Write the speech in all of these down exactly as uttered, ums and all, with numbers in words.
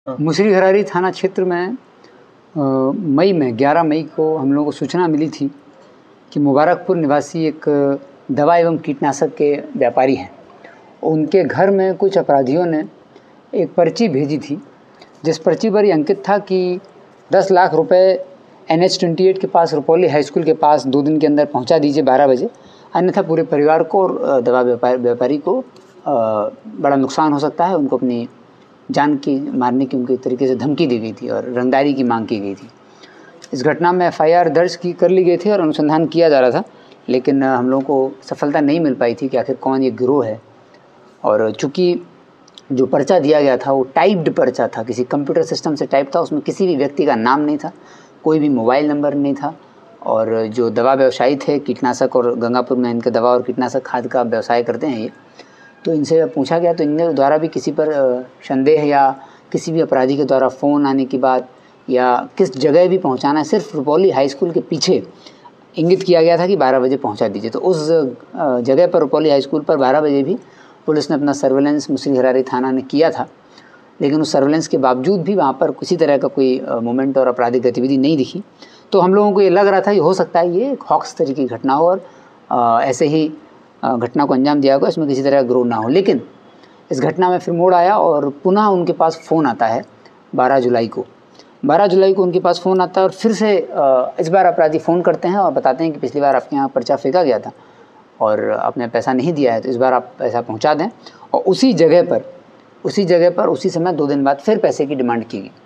हाँ। मुसरीघरारी थाना क्षेत्र में अ, मई में ग्यारह मई को हम लोगों को सूचना मिली थी कि मुबारकपुर निवासी एक दवा एवं कीटनाशक के व्यापारी हैं। उनके घर में कुछ अपराधियों ने एक पर्ची भेजी थी, जिस पर्ची पर ये अंकित था कि दस लाख रुपए एन एच अट्ठाईस के पास रुपौली हाई स्कूल के पास दो दिन के अंदर पहुंचा दीजिए बारह बजे, अन्यथा पूरे परिवार को और दवा व्यापार व्यापारी को अ, बड़ा नुकसान हो सकता है। उनको अपनी जान की मारने की उनकी तरीके से धमकी दी गई थी और रंगदारी की मांग की गई थी। इस घटना में एफ आई आर दर्ज की कर ली गई थी और अनुसंधान किया जा रहा था, लेकिन हम लोगों को सफलता नहीं मिल पाई थी कि आखिर कौन ये गिरोह है। और चूँकि जो पर्चा दिया गया था वो टाइप्ड पर्चा था, किसी कंप्यूटर सिस्टम से टाइप था, उसमें किसी भी व्यक्ति का नाम नहीं था, कोई भी मोबाइल नंबर नहीं था। और जो दवा व्यवसायी थे, कीटनाशक और गंगापुर में इनके दवा और कीटनाशक खाद का व्यवसाय करते हैं ये, तो इनसे जब पूछा गया तो इनके द्वारा भी किसी पर संदेह या किसी भी अपराधी के द्वारा फ़ोन आने की बात या किस जगह भी पहुंचाना है, सिर्फ रुपौली हाई स्कूल के पीछे इंगित किया गया था कि बारह बजे पहुंचा दीजिए। तो उस जगह पर रुपौली हाई स्कूल पर बारह बजे भी पुलिस ने अपना सर्वेलेंस मुसरीघरारी थाना ने किया था, लेकिन उस सर्वेलेंस के बावजूद भी वहाँ पर किसी तरह का कोई मूवमेंट और आपराधिक गतिविधि नहीं दिखी। तो हम लोगों को ये लग रहा था कि हो सकता है ये एक हॉक्स तरीके की घटना हो और आ, ऐसे ही घटना को अंजाम दिया होगा, इसमें किसी तरह का ग्रोह ना हो। लेकिन इस घटना में फिर मोड़ आया और पुनः उनके पास फ़ोन आता है बारह जुलाई को बारह जुलाई को उनके पास फ़ोन आता है और फिर से इस बार अपराधी फ़ोन करते हैं और बताते हैं कि पिछली बार आपके यहाँ पर्चा फेंका गया था और आपने पैसा नहीं दिया है, तो इस बार आप पैसा पहुँचा दें। और उसी जगह पर उसी जगह पर उसी समय दो दिन बाद फिर पैसे की डिमांड की गई।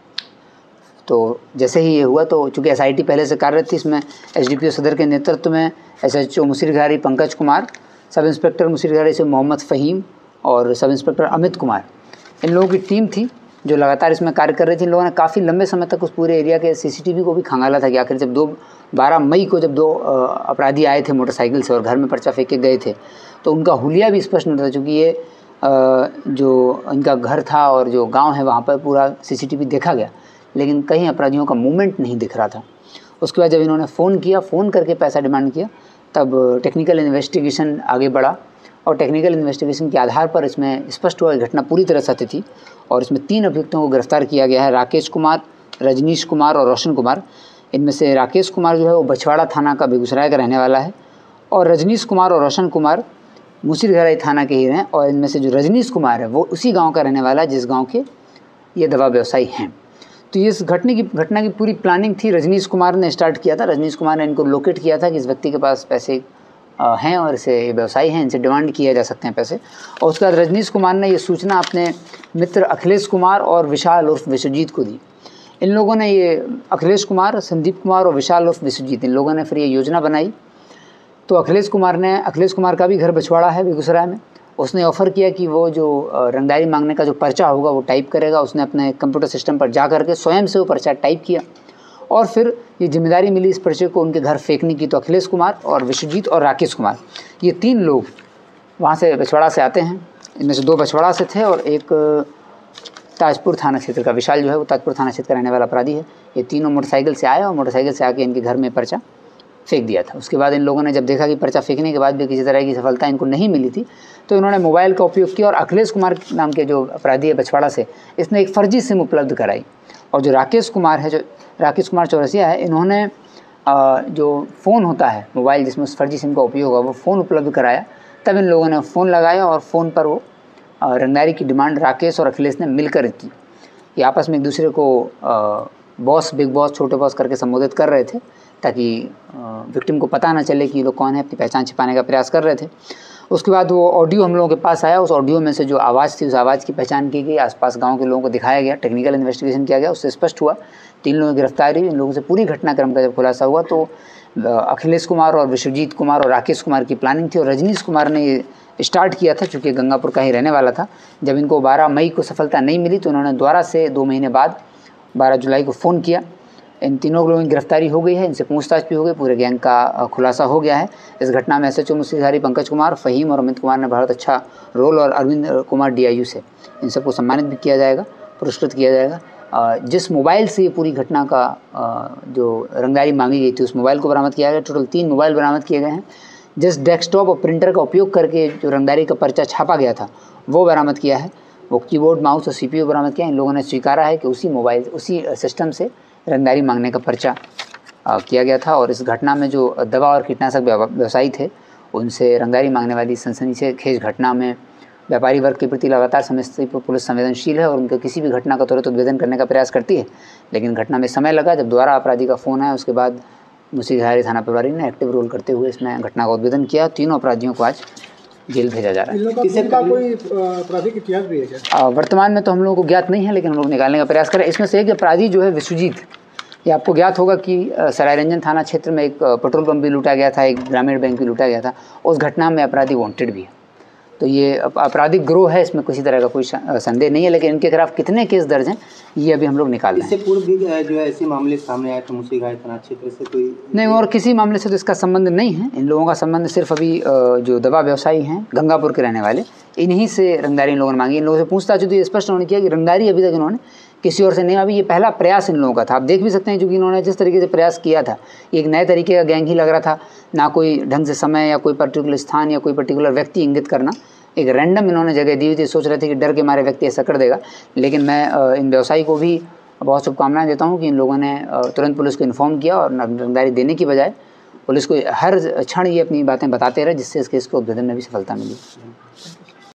तो जैसे ही ये हुआ तो चूँकि एस आई टी पहले से कार्यरत थी, इसमें एस डी पी ओ सदर के नेतृत्व में S H O Musrigharari Pankaj Kumar, sub inspector Musrigharari से मोहम्मद फ़हीम और सब इंस्पेक्टर अमित कुमार, इन लोगों की टीम थी जो लगातार इसमें कार्य कर रही थी। इन लोगों ने काफ़ी लंबे समय तक उस पूरे एरिया के सी सी टी वी को भी खंगाला था कि आखिर जब दो बारह मई को जब दो अपराधी आए थे मोटरसाइकिल से और घर में पर्चा फेंक के गए थे, तो उनका हुलिया भी स्पष्ट नहीं था, चूँकि ये जो इनका घर था और जो गाँव है वहाँ पर पूरा सी सी टी वी देखा गया, लेकिन कहीं अपराधियों का मूवमेंट नहीं दिख रहा था। उसके बाद जब इन्होंने फ़ोन किया, फ़ोन करके पैसा डिमांड किया, तब टेक्निकल इन्वेस्टिगेशन आगे बढ़ा और टेक्निकल इन्वेस्टिगेशन के आधार पर इसमें स्पष्ट हुआ घटना पूरी तरह सत्य थी और इसमें तीन अभियुक्तों को गिरफ्तार किया गया है, राकेश कुमार, रजनीश कुमार और रोशन कुमार। इनमें से राकेश कुमार जो है वो बछवाड़ा थाना का बेगूसराय का रहने वाला है और रजनीश कुमार और रोशन कुमार मुसरीघरारी थाना के ही हैं। और इनमें से जो रजनीश कुमार है वो उसी गाँव का रहने वाला है जिस गाँव के ये दवा व्यवसायी हैं। तो ये इस घटने की घटना की पूरी प्लानिंग थी, रजनीश कुमार ने स्टार्ट किया था। रजनीश कुमार ने इनको लोकेट किया था कि इस व्यक्ति के पास पैसे हैं और इसे व्यवसायी हैं, इनसे डिमांड किए जा सकते हैं पैसे। और उसके बाद रजनीश कुमार ने ये सूचना अपने मित्र अखिलेश कुमार और विशाल उर्फ विश्वजीत को दी। इन लोगों ने ये अखिलेश कुमार, संदीप कुमार और विशाल उर्फ विश्वजीत, इन लोगों ने फिर ये योजना बनाई। तो अखिलेश कुमार ने अखिलेश कुमार का भी घर बछवाड़ा है बेगूसराय में। उसने ऑफ़र किया कि वो जो रंगदारी मांगने का जो पर्चा होगा वो टाइप करेगा। उसने अपने कंप्यूटर सिस्टम पर जा करके स्वयं से वो पर्चा टाइप किया और फिर ये जिम्मेदारी मिली इस पर्चे को उनके घर फेंकने की। तो अखिलेश कुमार और विश्वजीत और राकेश कुमार, ये तीन लोग वहाँ से बछवाड़ा से आते हैं। इनमें से दो बछवाड़ा से थे और एक ताजपुर थाना क्षेत्र का, विशाल जो है वो ताजपुर थाना क्षेत्र का रहने वाला अपराधी है। ये तीनों मोटरसाइकिल से आए और मोटरसाइकिल से आके इनके घर में पर्चा फेंक दिया था। उसके बाद इन लोगों ने जब देखा कि पर्चा फेंकने के बाद भी किसी तरह की सफलता इनको नहीं मिली थी, तो इन्होंने मोबाइल का उपयोग किया और अखिलेश कुमार नाम के जो अपराधी है बछवाड़ा से, इसने एक फ़र्जी सिम उपलब्ध कराई। और जो राकेश कुमार है, जो राकेश कुमार चौरसिया है, इन्होंने जो फ़ोन होता है मोबाइल जिसमें उस फर्जी सिम का उपयोग हुआ, वो फ़ोन उपलब्ध कराया। तब इन लोगों ने फ़ोन लगाया और फ़ोन पर वो रंगदारी की डिमांड राकेश और अखिलेश ने मिलकर की। ये आपस में एक दूसरे को बॉस, बिग बॉस, छोटे बॉस करके संबोधित कर रहे थे ताकि विक्टिम को पता ना चले कि ये लोग कौन है, अपनी पहचान छिपाने का प्रयास कर रहे थे। उसके बाद वो ऑडियो हम लोगों के पास आया। उस ऑडियो में से जो आवाज़ थी, उस आवाज़ की पहचान की गई, आसपास गांव के लोगों को दिखाया गया, टेक्निकल इन्वेस्टिगेशन किया गया, उससे स्पष्ट हुआ तीन लोगों की गिरफ्तारी। इन लोगों से पूरी घटनाक्रम का जब खुलासा हुआ तो अखिलेश कुमार और विश्वजीत कुमार और राकेश कुमार की प्लानिंग थी और रजनीश कुमार ने ये स्टार्ट किया था, चूँकि गंगापुर का ही रहने वाला था। जब इनको बारह मई को सफलता नहीं मिली तो उन्होंने दोबारा से दो महीने बाद बारह जुलाई को फ़ोन किया। इन तीनों लोगों की गिरफ्तारी हो गई है, इनसे पूछताछ भी हो गई, पूरे गैंग का खुलासा हो गया है। इस घटना में S H O Musrigharari Pankaj Kumar, Fahim और अमित कुमार ने बहुत अच्छा रोल और Arvind Kumar D I U से इन सबको सम्मानित भी किया जाएगा, पुरस्कृत किया जाएगा। जिस मोबाइल से ये पूरी घटना का जो रंगदारी मांगी गई थी उस मोबाइल को बरामद किया गया। टोटल तीन मोबाइल बरामद किए गए हैं। जिस डेस्कटॉप और प्रिंटर का उपयोग करके जो रंगदारी का पर्चा छापा गया था वो बरामद किया है। वो कीबोर्ड, माउस और सीपीयू बरामद किया। इन लोगों ने स्वीकारा है कि उसी मोबाइल उसी सिस्टम से रंगदारी मांगने का पर्चा किया गया था। और इस घटना में जो दवा और कीटनाशक व्यवसायी थे उनसे रंगदारी मांगने वाली सनसनीखेज घटना में व्यापारी वर्ग के प्रति लगातार समस्तीपुर पुलिस संवेदनशील है और उनके किसी भी घटना का तुरंत उद्भेदन करने का प्रयास करती है। लेकिन घटना में समय लगा। जब दोबारा अपराधी का फ़ोन आया उसके बाद मुसीघारी थाना प्रभारी ने एक्टिव रोल करते हुए इसमें घटना का उद्भेदन किया। तीनों अपराधियों को आज जेल भेजा जा रहा है। इसका कोई आपराधिक इतिहास भी है क्या? वर्तमान में तो हम लोगों को ज्ञात नहीं है, लेकिन हम लोग निकालने का प्रयास करें। इसमें से एक अपराधी जो है विश्वजीत, ये आपको ज्ञात होगा कि सरायरंजन थाना क्षेत्र में एक पेट्रोल पंप भी लूटा गया था, एक ग्रामीण बैंक भी लूटा गया था। उस घटना में अपराधी वांटेड भी है। तो ये आपराधिक गिरोह है, इसमें किसी तरह का कोई संदेह नहीं है। लेकिन इनके खिलाफ कितने केस दर्ज हैं ये अभी हम लोग निकाल रहे हैं। इससे पूर्व भी जो है ऐसे मामले सामने आए थे मुसीघाट थाना क्षेत्र से? कोई नहीं, और किसी मामले से तो इसका संबंध नहीं है। इन लोगों का संबंध सिर्फ अभी जो दवा व्यवसायी हैं गंगापुर के रहने वाले, इन्हीं से रंगदारी इन लोगों ने मांगी। इन लोगों से पूछताछ हुई, स्पष्ट उन्होंने किया कि रंगदारी अभी तक इन्होंने किसी और से नहीं। अभी ये पहला प्रयास इन लोगों का था। आप देख भी सकते हैं क्योंकि इन्होंने जिस तरीके से प्रयास किया था ये एक नए तरीके का गैंग ही लग रहा था। ना कोई ढंग से समय या कोई पर्टिकुलर स्थान या कोई पर्टिकुलर व्यक्ति इंगित करना, एक रैंडम इन्होंने जगह दी हुई थी। सोच रहे थे कि डर के मारे व्यक्ति ऐसा कर देगा। लेकिन मैं इन व्यवसायी को भी बहुत शुभकामनाएं देता हूं कि इन लोगों ने तुरंत पुलिस को इन्फॉर्म किया और रंगदारी देने की बजाय पुलिस को हर क्षण ये अपनी बातें बताते रहे, जिससे इस केस को उद्भेदन में भी सफलता मिली।